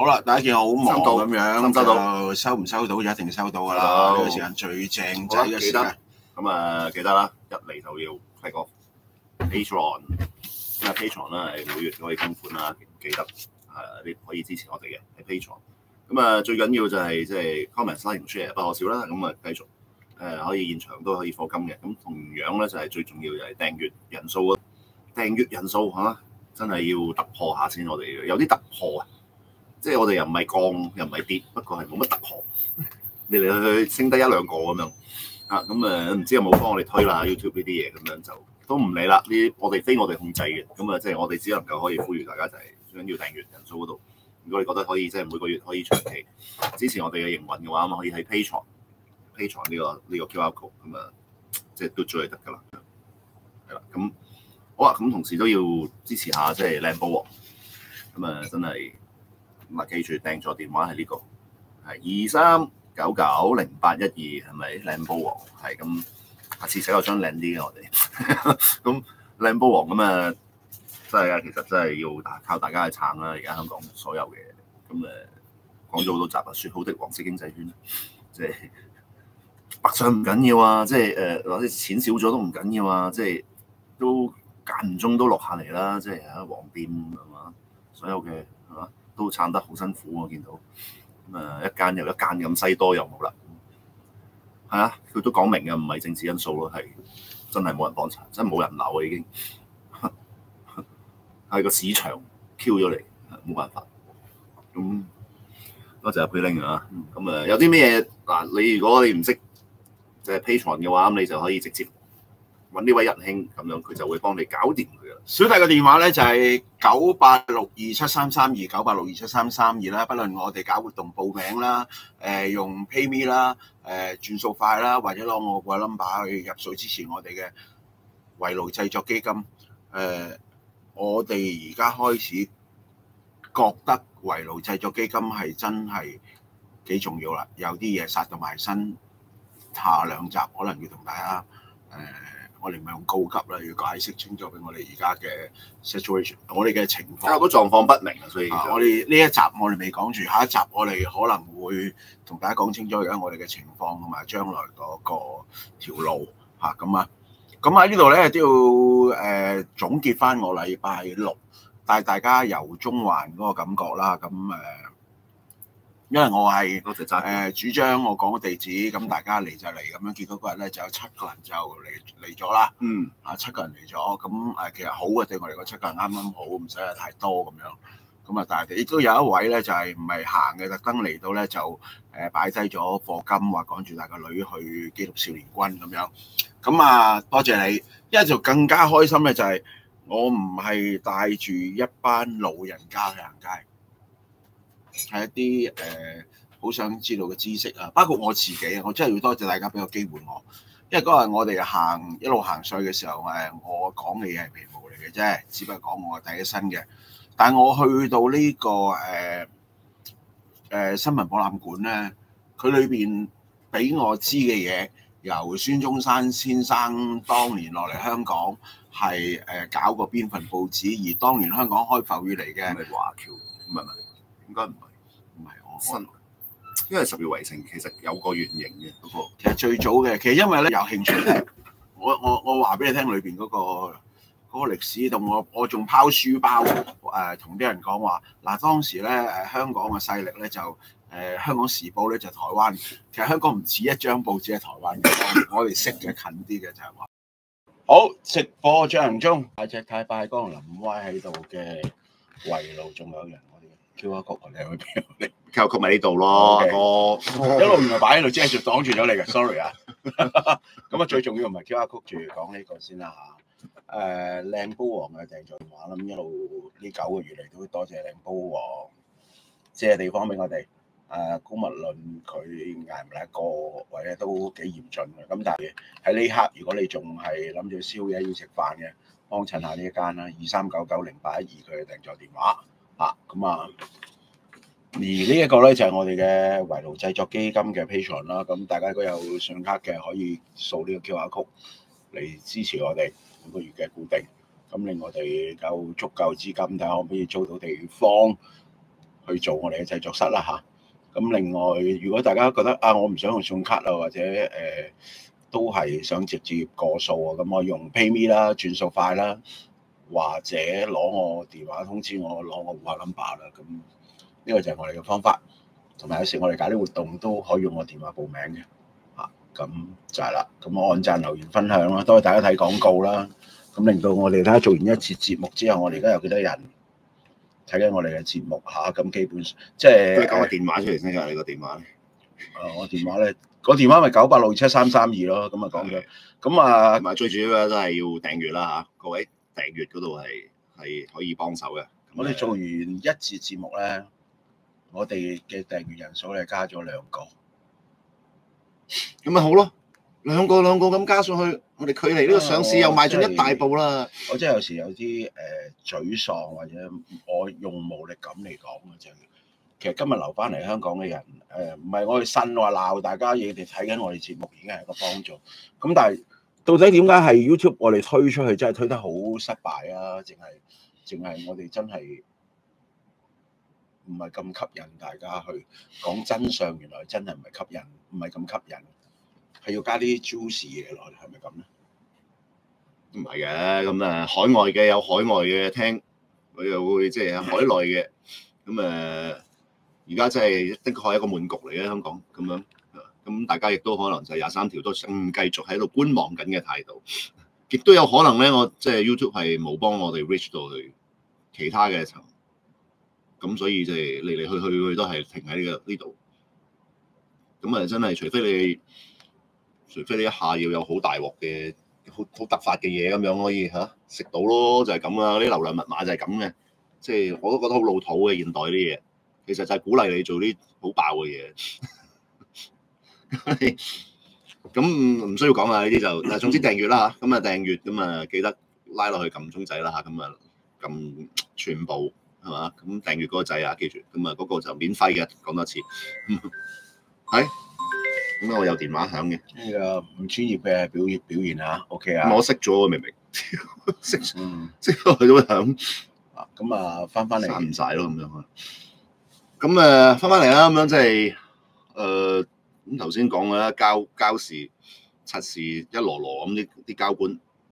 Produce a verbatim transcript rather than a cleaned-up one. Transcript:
好啦，大家見我好忙咁樣， 收到就收唔收到就一定收到㗎啦。呢個時間最正仔嘅時間。 咁啊，記得啦，一嚟就要睇個 Patreon，咁啊 Patreon 啦，係每月可以供款啦，記得誒你可以支持我哋嘅喺 Patreon。咁啊，最緊要就係即係 comment、like 同 share 不可少啦。咁啊，繼續誒可以現場都可以課金嘅。咁同樣咧就係最重要就係訂閱人數啊，訂閱人數嚇真係要突破下先，我哋有啲突破啊！即係我哋又唔係降又唔係跌，不過係冇乜突破，嚟嚟去去升得一兩個咁樣啊！咁誒唔知有冇幫我哋推啦 YouTube 呢啲嘢咁樣就都唔理啦。呢我哋非我哋控制嘅，咁啊即係我哋只能夠可以呼籲大家就係最緊要訂閱人數嗰度。如果你覺得可以即係每個月可以長期支持我哋嘅營運嘅話，咁可以喺 Patreon Patreon 呢個呢個 Q R code 咁啊，即係嘟咗就得㗎啦。係啦，咁好啊！咁同時都要支持下即係靚煲王，咁啊真係。咁啊，記住訂咗電話係呢個係二三九九零八一二，係咪靚煲王？係咁，下次寫個張靚啲嘅我哋。咁靚煲王咁啊，真係啊，其實真係要大靠大家去撐啦！而家香港所有嘅咁誒講咗好多集啊，説好的黃色經濟圈，即係北上唔緊要啊，即係誒或者錢少咗都唔緊要啊，即係都間唔中都落下嚟啦，即係啊黃店係嘛，所有嘅係嘛。都撐得好辛苦，我見到咁啊，一間又一間咁西多又冇啦，係啊，佢都講明嘅，唔係政治因素咯，係真係冇人幫襯，真係冇人流啊已經，係個市場 Q 咗嚟，冇辦法。咁多謝阿佩玲啊，咁啊有啲咩嗱？你如果你唔識即係 Patreon 嘅話，咁你就可以直接揾呢位仁兄咁樣，佢就會幫你搞掂佢噶啦。 小弟嘅電話咧就係九八六二七三三二九八六二七三三二啦，不論我哋搞活動報名啦，誒、呃、用 PayMe 啦，誒、呃、轉數快啦，或者攞我個 number 去入數支持我哋嘅圍爐製作基金。誒、呃，我哋而家開始覺得圍爐製作基金係真係幾重要啦，有啲嘢殺到埋身，下兩集可能要同大家誒。呃我哋唔係用高級啦，要解釋清楚俾我哋而家嘅 situation， 我哋嘅情況。 啊，個狀況不明啊，所以我哋呢一集我哋未講住，下一集我哋可能會同大家講清楚而家我哋嘅情況同埋將來嗰個條路嚇咁啊。咁喺呢度咧都要誒、呃、總結翻我禮拜六帶大家遊中環嗰個感覺啦。咁誒。呃因為我係誒、呃、主張我講個地址，咁大家嚟就嚟咁樣，結果嗰日咧就有七個人就嚟嚟咗啦。嗯，啊七個人嚟咗，咁誒其實好嘅對我嚟講，七個人啱啱好，唔使係太多咁樣。咁啊，但係亦都有一位咧就係唔係行嘅，特登嚟到咧就誒擺低咗課金，話趕住帶個女去基督少年軍咁樣。咁啊，多謝你，一係就更加開心嘅就係我唔係帶住一班老人家去行街。係一啲誒好想知道嘅知識啊，包括我自己啊，我真係要多謝大家俾個機會我，因為嗰日我哋行一路行上去嘅時候，誒我講嘅嘢係皮毛嚟嘅啫，只不過講我第一身嘅。但係我去到呢、這個誒誒、呃呃、新聞博覽館咧，佢裏邊俾我知嘅嘢，由孫中山先生當年落嚟香港係誒、呃、搞過邊份報紙，而當年香港開埠以嚟嘅係咪華僑？唔係唔係。應該唔係， 唔係我新，因為十月圍城其實有個原型嘅嗰個。 其實最早嘅，其實因為咧有興趣咧，我我我話俾你聽裏邊嗰個嗰個歷史，同我我仲拋書包誒同啲人講話嗱，當時咧誒香港嘅勢力咧就誒、呃、香港時報咧就台灣，其實香港唔止一張報紙係台灣嘅，我哋識嘅近啲嘅就係話好直播進行中，大隻太拜江林威喺度嘅圍爐仲有人。Q R code 你去邊？你 Q R code 咪呢度咯，哥。 一路唔係擺喺度，即係就擋住咗你嘅，sorry 啊。咁啊，最重要唔係 Q R code 住，講呢個先啦嚇。誒，靚煲王嘅訂座電話啦，咁一路呢九個月嚟都多謝靚煲王借地方俾我哋。誒，姑勿論佢捱唔捱過，或者都幾嚴峻嘅。咁但係喺呢刻，如果你仲係諗住宵夜要食飯嘅，幫襯下呢一間啦，二三九九零八一二佢嘅訂座電話。啊，咁啊，而呢一個咧就係、是、我哋嘅圍爐製作基金嘅 Patreon 啦，咁大家如果有信用卡嘅可以掃呢個 Q R code 嚟支持我哋每個月嘅固定，咁令我哋夠足夠資金睇下可唔可以租到地方， 去做我哋嘅製作室啦嚇。咁另外，如果大家覺得啊，我唔想用信用卡啊，或者誒、呃、都係想直接過數啊，咁我用 PayMe 啦、轉數快啦，或者攞我電話通知我攞我戶口 number 啦。咁呢個就係我哋嘅方法。同埋有時我哋搞啲活動都可以用我電話報名嘅嚇。咁就係啦。咁我按讚留言分享啦，多謝大家睇廣告啦。咁令到我哋睇下做完一次節目之後，我哋而家有幾多人睇緊我哋嘅節目嚇？咁基本上即係你講個電話出嚟先㗎，你個電話咧？ 誒，我電話咧，個電話咪九八六七三三二咯。咁啊講咗，咁啊同埋最主要咧都係要訂閱啦嚇，各位訂閱嗰度係係可以幫手嘅。 我哋做完一節節目咧，我哋嘅訂閱人數咧加咗兩個， 咁咪好咯，兩個兩個咁加上去，我哋距離呢個上市又邁進一大步啦。 我真係有時有啲誒、呃、沮喪，或者我用無力感嚟講嘅就係，其實今日留翻嚟香港嘅人誒，唔係我哋呻話鬧大家嘢，哋睇緊我哋節目已經係一個幫助。咁但係到底點解係 YouTube 我哋推出去真係推得好失敗啊？淨係淨係我哋真係唔係咁吸引大家去講真相，原來真係唔係吸引，唔係咁吸引，係要加啲 juicy 嘢落去，係咪咁咧？ 唔係嘅，咁誒海外嘅有海外嘅聽，佢又會即係海內嘅，咁誒而家真係的確係一個悶局嚟嘅香港咁樣，咁大家亦都可能就係廿三條都想繼續喺度觀望緊嘅態度，亦都有可能咧，我即係 YouTube 係冇幫我哋 reach 到去其他嘅層，咁所以就係嚟嚟去去去都係停喺呢個呢度，咁啊真係除非你，除非你一下要有好大鑊嘅。好好突發嘅嘢咁樣可以嚇食到咯，就係咁啦。啲流量密碼就係咁嘅，即係我都覺得好老土嘅現代啲嘢，其實就係鼓勵你做啲好爆嘅嘢。咁唔需要講啦，呢啲就嗱，總之訂閱啦嚇，咁啊訂閱咁啊記得拉落去撳鐘仔啦嚇，咁啊撳全部係嘛，咁訂閱嗰個掣啊，記住，咁啊嗰個就免費嘅，講多次，係。咁我有電話響嘅， 呢個唔專業嘅表現表現啊 ，OK 啊， 我熄咗明明熄嗯熄咗佢都會響啊，咁啊翻翻嚟散唔晒咯咁樣啊，咁誒翻翻嚟啦，咁樣即係誒咁頭先講嘅啦，交交事、柒事一籮籮咁啲啲交官